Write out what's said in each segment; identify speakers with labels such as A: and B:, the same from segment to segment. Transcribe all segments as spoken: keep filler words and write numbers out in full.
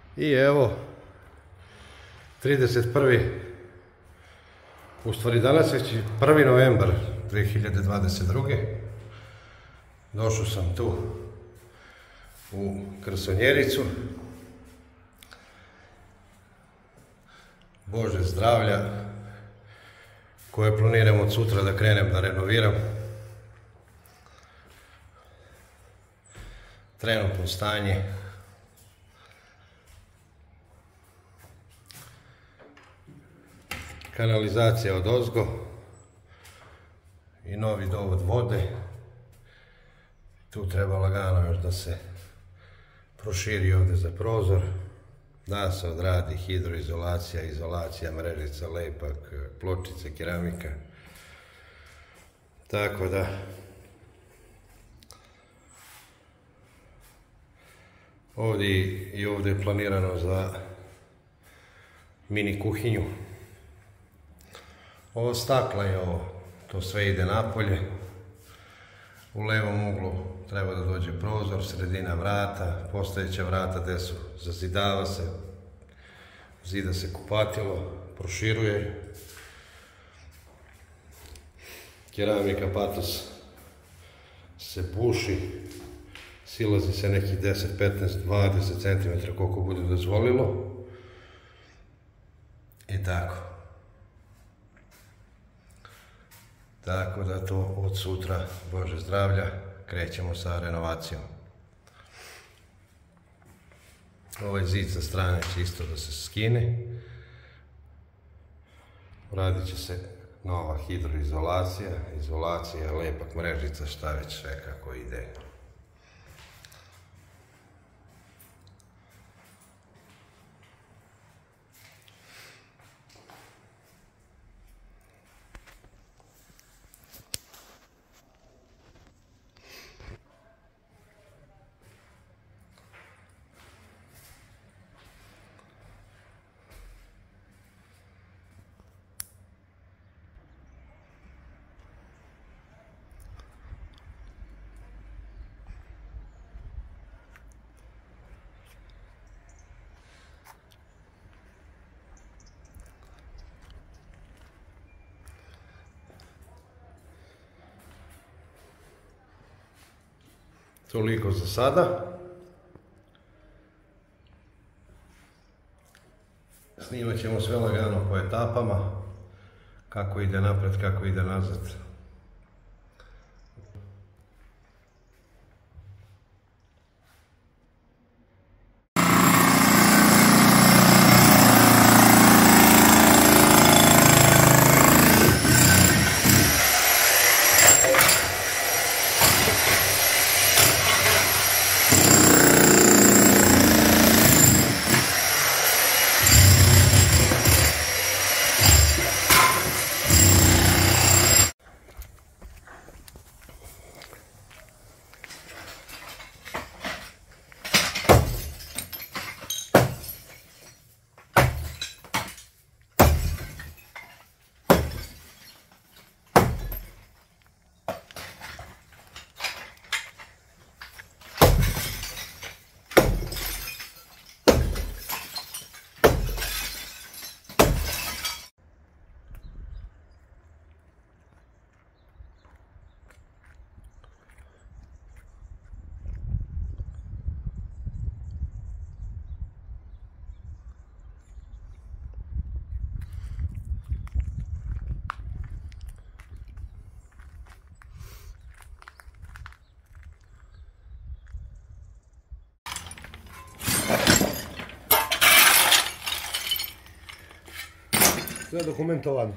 A: I evo, trideset prvi u stvari danas je prvi novembar dve hiljade dvadeset druge Došao sam tu u Krsonjericu. Bože zdravlja, koje planiram od sutra da krenem da renoviram. Trenutno stanje. Kanalizacija od ozgo i novi dovod vode. Tu treba lagano još da se proširi ovdje za prozor, da se odradi hidroizolacija, izolacija, mrežica, lepak, pločice, keramika. Tako da ovdje i ovdje je planirano za mini kuhinju. Ovo stakla je ovo, to sve ide napolje. U levom uglu treba da dođe prozor, sredina vrata, postojeća vrata gdje su, zazidava se, zida se kupatilo, proširuje. Keramika patos se buši, silazi se nekih deset, petnaest, dvadeset centimetara koliko bude dozvolilo. I tako. Tako da to od sutra, Bože zdravlja, krećemo sa renovacijom. Ovaj zid sa strane će isto da se skine. Radit će se nova hidroizolacija, izolacija, lepak, mrežica, šta već sve kako ide. Toliko za sada. Snimat ćemo sve lagano po etapama, kako ide napred, kako ide nazad. Sve dokumentovano.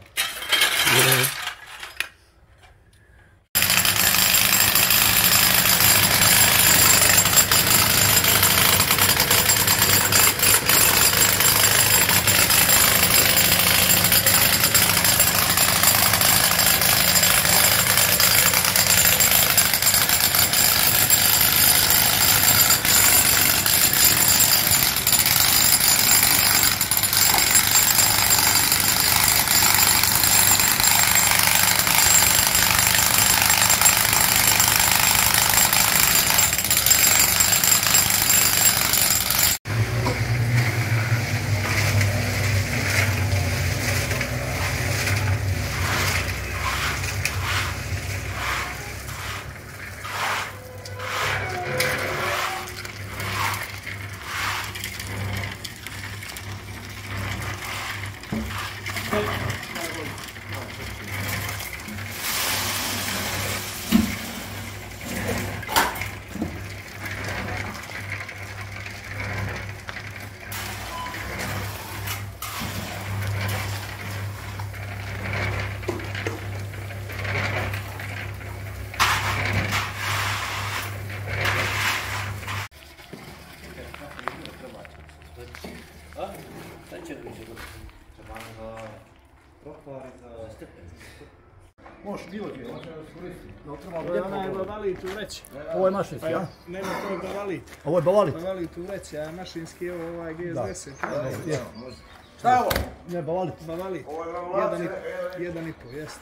B: bilo gdje, može da se koristi.
C: Ovo je onaj bavalit u vreći.
B: Ovo je mašinski, a?
C: Nema, to je bavalit.
B: Ovo je bavalit?
C: Bavalit u vreći, a mašinski je ovaj G S deset.
B: Šta je ovo? Ne, bavalit.
C: Bavalit. Jedan i po, jeste.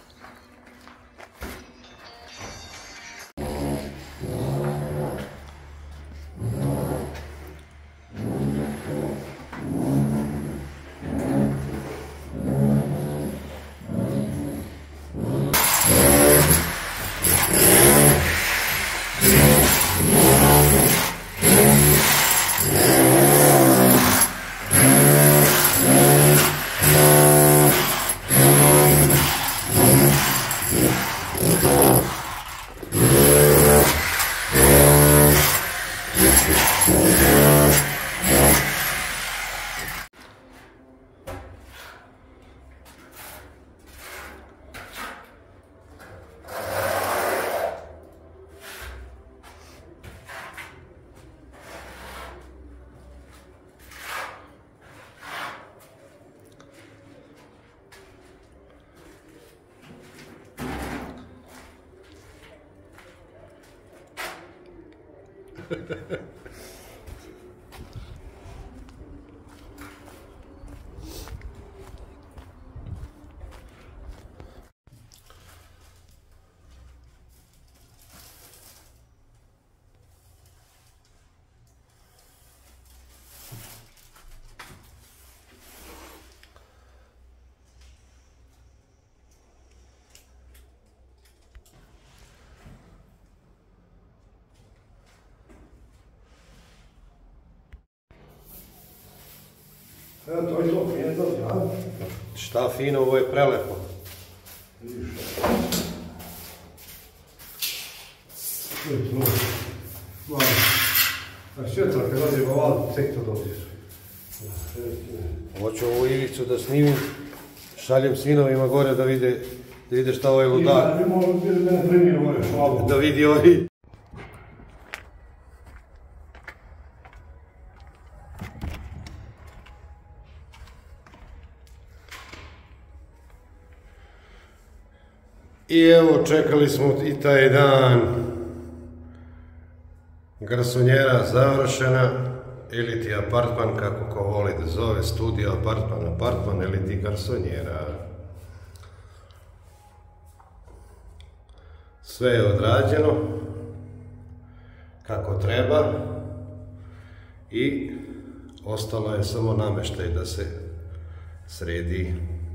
A: Evo, to je to, fino dođe, a? Šta fino, ovo je prelepo.
B: To je to. Malo. A šetra, kad dođe bavalit, tek to dođeš.
A: Hoću ovu ivicu da snimim, šaljem sinovima gore da vide, da vide šta ovaj ludak.
B: I možemo biti da ne primjer ovo je šlavu.
A: Da vidi ovi. I evo, čekali smo i taj dan. Garsonjera završena, ili ti apartman, kako ko voli da zove, studio, apartman, apartman, ili ti garsonjera. Sve je odrađeno kako treba i ostalo je samo namještaj da se sredi.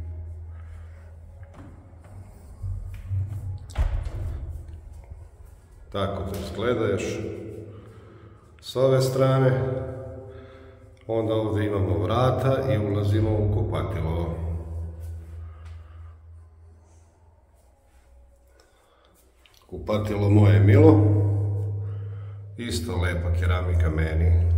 A: Tako to izgleda još s ove strane. Onda ovdje imamo vrata i ulazimo u kupatilo. Kupatilo moje milo. Isto lepa keramika meni.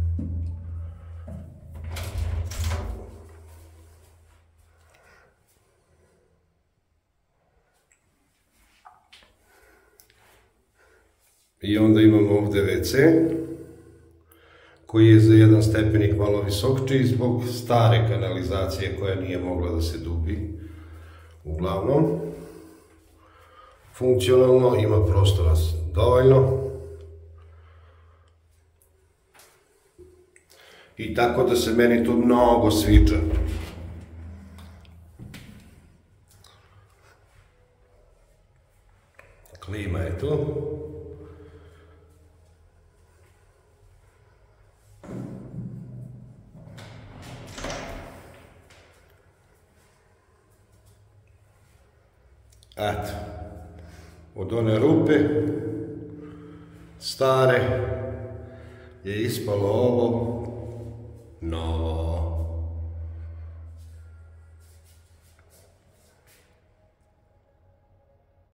A: I onda imamo ovdje ve ce, koji je za jedan stepenik malo visokčiji zbog stare kanalizacije koja nije mogla da se dubi. Uglavnom, funkcionalno, ima prostora dovoljno. I tako da se meni to mnogo sviđa. Klima je tu. Eto, od one rupe stare je ispalo ovo novo.